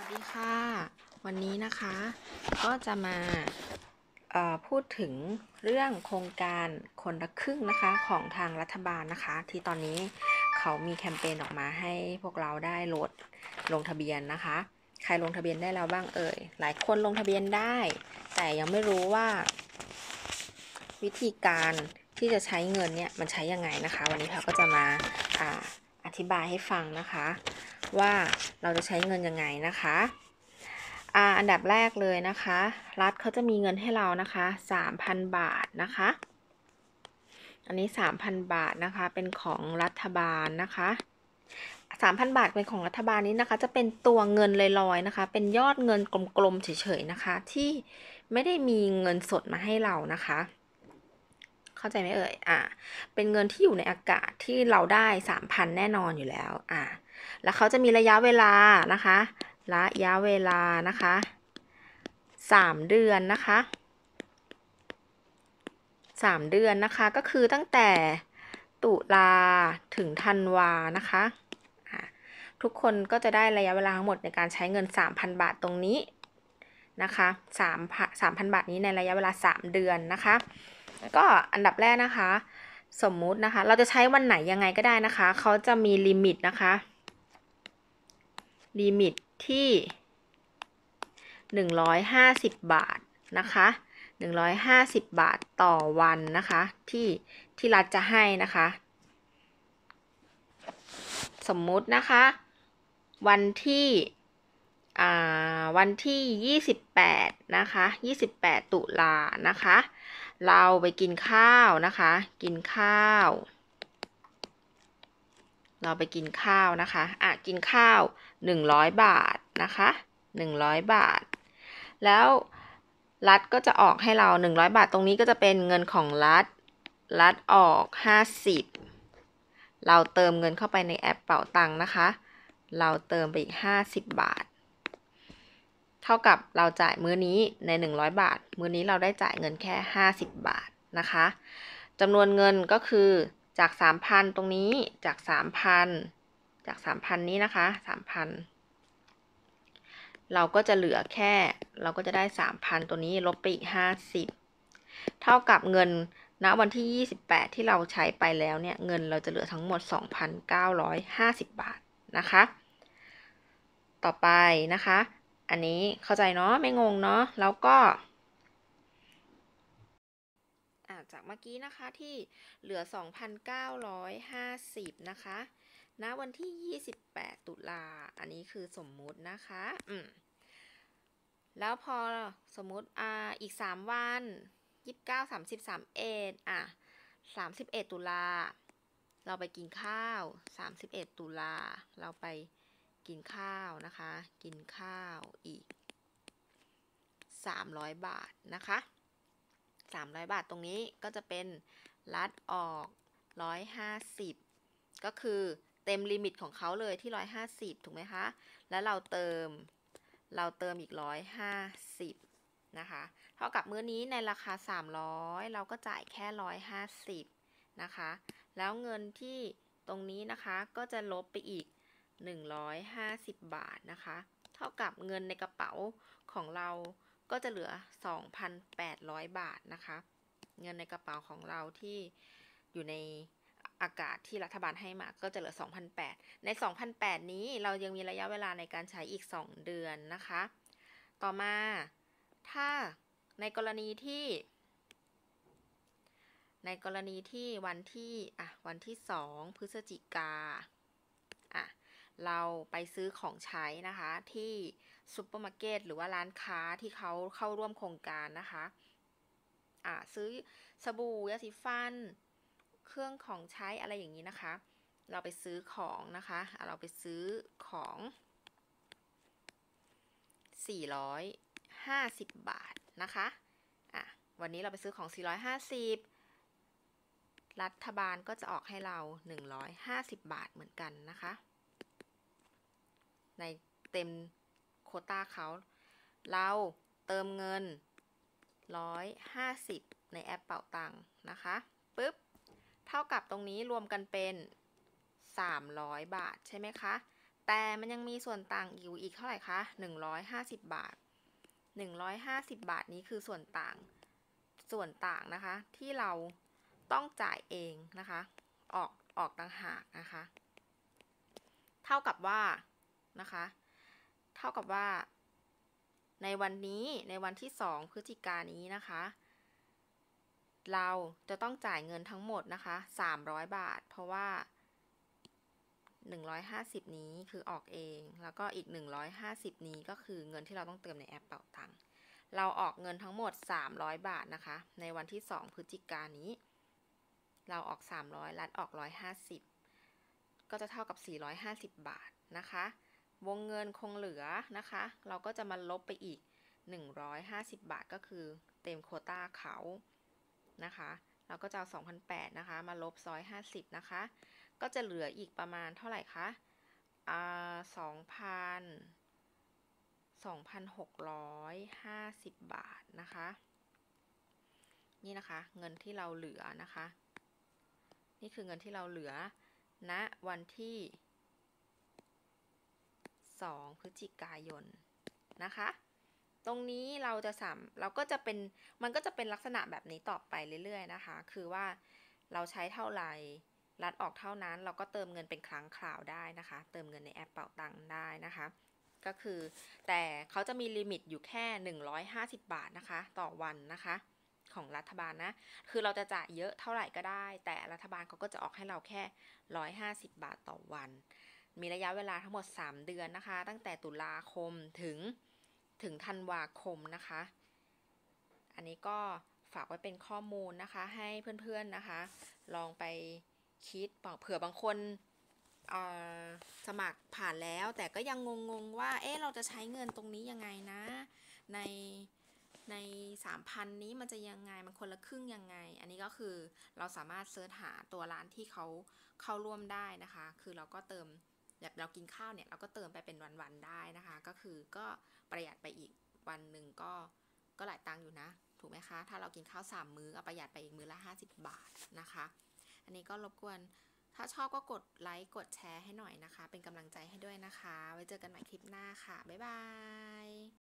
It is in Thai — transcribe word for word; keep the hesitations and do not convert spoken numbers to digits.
ดีค่ะวันนี้นะคะก็จะมาพูดถึงเรื่องโครงการคนละครึ่งนะคะของทางรัฐบาลนะคะที่ตอนนี้เขามีแคมเปญออกมาให้พวกเราได้โหลดลงทะเบียนนะคะใครลงทะเบียนได้แล้วบ้างเอ่ยหลายคนลงทะเบียนได้แต่ยังไม่รู้ว่าวิธีการที่จะใช้เงินเนี่ยมันใช้ยังไงนะคะวันนี้เราก็จะมาอ่าอธิบายให้ฟังนะคะว่าเราจะใช้เงินยังไงนะคะอ่าอันดับแรกเลยนะคะรัฐเขาจะมีเงินให้เรานะคะ สามพัน บาทนะคะอันนี้ สามพัน บาทนะคะเป็นของรัฐบาลนะคะ สามพัน บาทเป็นของรัฐบาลนี้นะคะจะเป็นตัวเงินลอยๆนะคะเป็นยอดเงินกลมๆเฉยๆนะคะที่ไม่ได้มีเงินสดมาให้เรานะคะเข้าใจไหมเอ่ยอ่าเป็นเงินที่อยู่ในอากาศที่เราได้ สามพัน แน่นอนอยู่แล้วอ่าแล้วเขาจะมีระยะเวลานะคะระยะเวลานะคะสามเดือนนะคะสามเดือนนะคะก็คือตั้งแต่ตุลาถึงธันวานะคะทุกคนก็จะได้ระยะเวลาทั้งหมดในการใช้เงิน สามพัน บาทตรงนี้นะคะสามพัน บาทนี้ในระยะเวลาสามเดือนนะคะก็อันดับแรกนะคะสมมุตินะคะเราจะใช้วันไหนยังไงก็ได้นะคะเขาจะมีลิมิตนะคะลิมิตที่หนึ่งร้อยห้าสิบบาทนะคะหนึ่งร้อยห้าสิบบาทต่อวันนะคะที่ที่รัฐจะให้นะคะสมมุตินะคะวันที่วันที่ยี่สิบแปดนะคะยี่สิบแปดตุลานะคะเราไปกินข้าวนะคะกินข้าวเราไปกินข้าวนะคะอ่ะกินข้าวหนึ่งร้อยบาทนะคะหนึ่งร้อยบาทแล้วรัฐก็จะออกให้เราหนึ่งร้อยบาทตรงนี้ก็จะเป็นเงินของรัฐรัฐออกห้าสิบเราเติมเงินเข้าไปในแอปเป๋าตังค์นะคะเราเติมไปอีกห้าสิบบาทเท่ากับเราจ่ายมื้อนี้ในหนึ่งร้อยบาทมื้อนี้เราได้จ่ายเงินแค่ห้าสิบบาทนะคะจำนวนเงินก็คือจาก สามพัน ตรงนี้จาก สามพัน จาก สามพัน นี้นะคะ สามพัน เราก็จะเหลือแค่เราก็จะได้ สามพัน ตัวนี้ลบไปอีกห้าสิบเท่ากับเงินณวันที่ยี่สิบแปดที่เราใช้ไปแล้วเนี่ยเงินเราจะเหลือทั้งหมด สองพันเก้าร้อยห้าสิบ บาทนะคะต่อไปนะคะอันนี้เข้าใจเนาะไม่งงเนาะแล้วก็จากเมื่อกี้นะคะที่เหลือ สองพันเก้าร้อยห้าสิบ นะคะณวันที่ยี่สิบแปดตุลาอันนี้คือสมมุตินะคะอืมแล้วพอสมมุติอ่าอีกสามวันยี่สิบเก้า สามสิบ สามสิบเอ็ดอ่ะสามสิบเอ็ดตุลาเราไปกินข้าวสามสิบเอ็ดตุลาเราไปกินข้าวนะคะกินข้าวอีกสามร้อยบาทนะคะสามร้อยบาทตรงนี้ก็จะเป็นรัฐออกหนึ่งร้อยห้าสิบก็คือเต็มลิมิตของเขาเลยที่หนึ่งร้อยห้าสิบถูกไหมคะแล้วเราเติมเราเติมอีกหนึ่งร้อยห้าสิบนะคะเท่ากับมื้อนี้ในราคาสามร้อยเราก็จ่ายแค่หนึ่งร้อยห้าสิบนะคะแล้วเงินที่ตรงนี้นะคะก็จะลบไปอีกหนึ่งร้อยห้าสิบบาทนะคะเท่ากับเงินในกระเป๋าของเราก็จะเหลือ สองพันแปดร้อย บาทนะคะเงินในกระเป๋าของเราที่อยู่ในอากาศที่รัฐบาลให้มาก็จะเหลือ สองพันแปดร้อย ใน สองพันแปดร้อย นี้เรายังมีระยะเวลาในการใช้อีกสองเดือนนะคะต่อมาถ้าในกรณีที่ในกรณีที่วันที่อ่ะวันที่สองพฤศจิกาอ่ะเราไปซื้อของใช้นะคะที่ซูเปอร์มาร์เก็ตหรือว่าร้านค้าที่เขาเข้าร่วมโครงการนะคะอ่ะซื้อสบู่ยาสีฟันเครื่องของใช้อะไรอย่างนี้นะคะเราไปซื้อของนะคะเราไปซื้อของสี่ร้อยห้าสิบบาทนะคะอ่ะวันนี้เราไปซื้อของสี่ร้อยห้าสิบรัฐบาลก็จะออกให้เราหนึ่งร้อยห้าสิบบาทเหมือนกันนะคะในเต็มโควต้าเขาเราเติมเงินหนึ่งร้อยห้าสิบในแอปเป๋าตังค์นะคะปึ๊บเท่ากับตรงนี้รวมกันเป็นสามร้อยบาทใช่ไหมคะแต่มันยังมีส่วนต่างอยู่อีกเท่าไหร่คะหนึ่งร้อยห้าสิบบาทหนึ่งร้อยห้าสิบบาทนี้คือส่วนต่างส่วนต่างนะคะที่เราต้องจ่ายเองนะคะออกออกต่างหากนะคะเท่ากับว่านะคะเท่ากับว่าในวันนี้ในวันที่สองพฤศจิกายนนี้นะคะเราจะต้องจ่ายเงินทั้งหมดนะคะสามร้อยบาทเพราะว่าหนึ่งร้อยห้าสิบนี้คือออกเองแล้วก็อีกหนึ่งร้อยห้าสิบนี้ก็คือเงินที่เราต้องเติมในแอปเป๋าตังค์เราออกเงินทั้งหมดสามร้อยบาทนะคะในวันที่สองพฤศจิกายนนี้เราออกสามร้อยรัฐออกหนึ่งร้อยห้าสิบก็จะเท่ากับสี่ร้อยห้าสิบบาทนะคะวงเงินคงเหลือนะคะเราก็จะมาลบไปอีกหนึ่งร้อยห้าสิบบาทก็คือเต็มโควต้าเขานะคะเราก็จะเอา สองพันแปดร้อย นะคะมาลบหนึ่งร้อยห้าสิบนะคะก็จะเหลืออีกประมาณเท่าไหร่คะอ่าสองพันสองพันหกร้อยห้าสิบบาทนะคะนี่นะคะเงินที่เราเหลือนะคะนี่คือเงินที่เราเหลือณวันที่สองพฤศจิกายนนะคะตรงนี้เราจะสามเราก็จะเป็นมันก็จะเป็นลักษณะแบบนี้ต่อไปเรื่อยๆนะคะคือว่าเราใช้เท่าไหร่รัดออกเท่านั้นเราก็เติมเงินเป็นครั้งคราวได้นะคะเติมเงินในแอปเป๋าตังค์ได้นะคะก็คือแต่เขาจะมีลิมิตอยู่แค่หนึ่งร้อยห้าสิบบาทนะคะต่อวันนะคะของรัฐบาลนะคือเราจะจ่ายเยอะเท่าไหร่ก็ได้แต่รัฐบาลเขาก็จะออกให้เราแค่หนึ่งร้อยห้าสิบบาทต่อวันมีระยะเวลาทั้งหมดสามเดือนนะคะตั้งแต่ตุลาคมถึงถึงธันวาคมนะคะอันนี้ก็ฝากไว้เป็นข้อมูลนะคะให้เพื่อนๆนะคะลองไปคิดเผื่อบางคนสมัครผ่านแล้วแต่ก็ยังงงๆว่าเอ๊ะเราจะใช้เงินตรงนี้ยังไงนะในใน สามพัน นี้มันจะยังไงมันคนละครึ่งยังไงอันนี้ก็คือเราสามารถเสิร์ชหาตัวร้านที่เขาเข้าร่วมได้นะคะคือเราก็เติมแบบเรากินข้าวเนี่ยเราก็เติมไปเป็นวันๆได้นะคะก็คือก็ประหยัดไปอีกวันหนึ่งก็ก็หลายตังค์อยู่นะถูกไหมคะถ้าเรากินข้าวสามมื้อก็ประหยัดไปอีกมื้อละห้าสิบบาทนะคะอันนี้ก็รบกวนถ้าชอบก็กดไลค์กดแชร์ให้หน่อยนะคะเป็นกำลังใจให้ด้วยนะคะไว้เจอกันใหม่คลิปหน้าค่ะบ๊ายบาย